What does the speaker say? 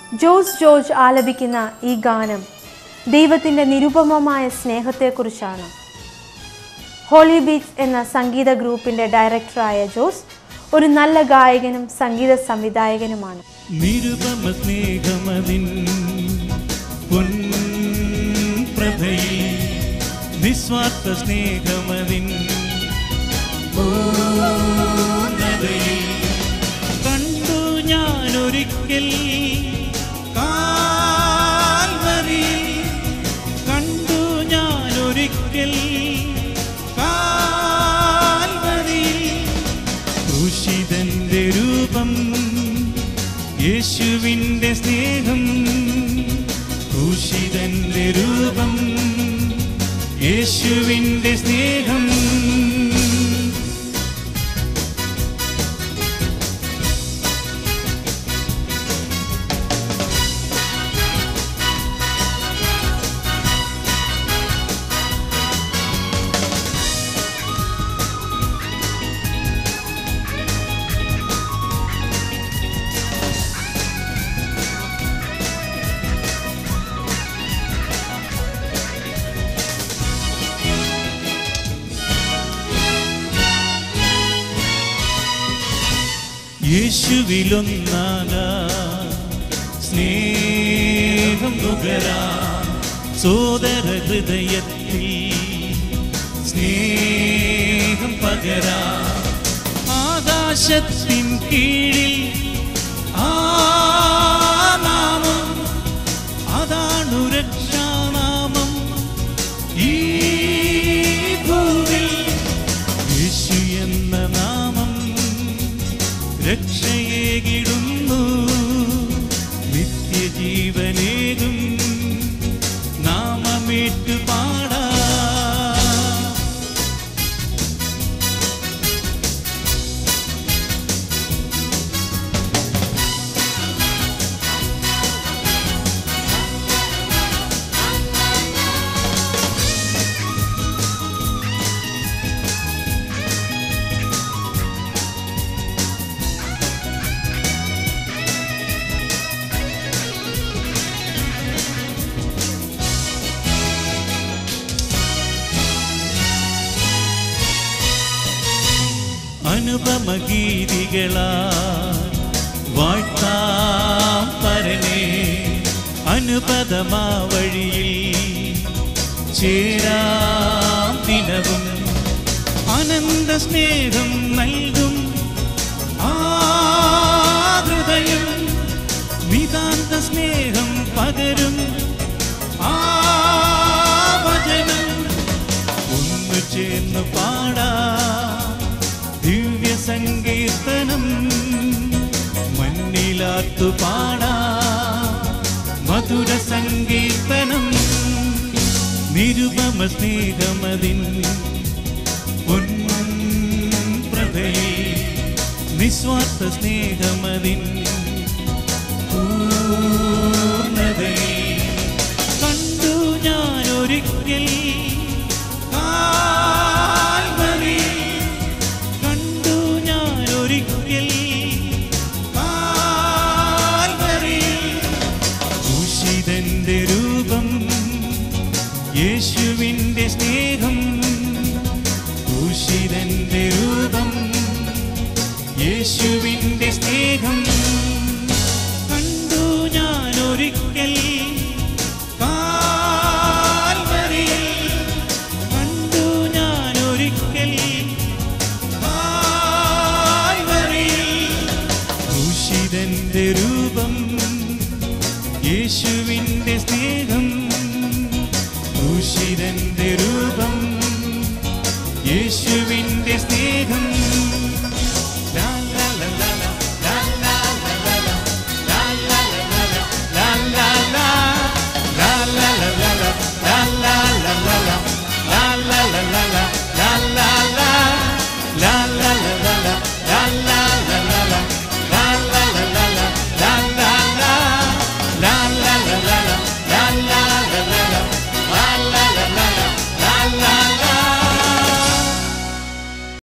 Jose George ആലപിക്കുന്ന ഈ ഗാനം ദൈവത്തിൻ്റെ നിരുപമമായ സ്നേഹത്തെക്കുറിച്ചാണ്. ഹോളി ബീറ്റ്സ് എന്ന സംഗീത ഗ്രൂപ്പിൻ്റെ ഡയറക്ടറായ ജോസ് ഒരു നല്ല ഗായകനും സംഗീത സംവിധായകനുമാണ്. നിരുപമ സ്നേഹമതിൻ പൊൻപ്രഭയിൽ നിസ്വാർത്ഥ സ്നേഹമതിൻ കണ്ടു ഞാനൊരിക്കൽ കാൽവരിയിൽ, കണ്ടു ഞാനൊരിക്കൽ കാൽവരിയിൽ ക്രൂശിതന്റെ രൂപം, യേശുവിൻ്റെ സ്നേഹം, ക്രൂശിതന്റെ രൂപം, യേശുവിൻ്റെ സ്നേഹം. യേശുവിലൊന്നാകാ സ്നേഹം നുകരാ, സോദര ഹൃദയത്തിൽ സ്നേഹം പകരാ, ആകാശത്തിൻ കീഴിൽ ആ നാമം, അതാണു രക്ഷാനാമം. ഈ ഭൂവിൽ യേശു എന്ന നാമം രക്ഷയേകിടുന്നു, നിത്യജീവനേകും നാമമേറ്റു പാടാ. അനുപമഗീതികളാ വാഴ്ത്താം പരനെ, അനുപദമാ വഴിയിൽ ചേരാം ദിനവും, അനന്ത സ്നേഹം നൽകും ആ ഹൃദയം, നിതാന്ത സ്നേഹം പകരും ആ വചനം. ഒന്നു ചേർന്ന് പാടാ ദിവ്യ സങ്കീർത്തനം, മണ്ണിലാത്തു പാടാ മധുര സങ്കീർത്തനം. നിരുപമ സ്നേഹമതിൻ പൊൻപ്രഭയിൽ നിസ്വാർത്ഥ സ്നേഹമതിൻ പൂർണ്ണതയിൽ കണ്ടു ഞാനൊരിക്കൽ രൂപം, യേശുവിൻ്റെ സ്നേഹം, ക്രൂശിതന്റെ രൂപം, യേശുവിൻ്റെ സ്നേഹം. കണ്ടു ഞാനൊരിക്കൽ കാൽവരിയിൽ, കണ്ടു ഞാനൊരിക്കൽ കാൽവരിയിൽ ക്രൂശിതന്റെ രൂപം,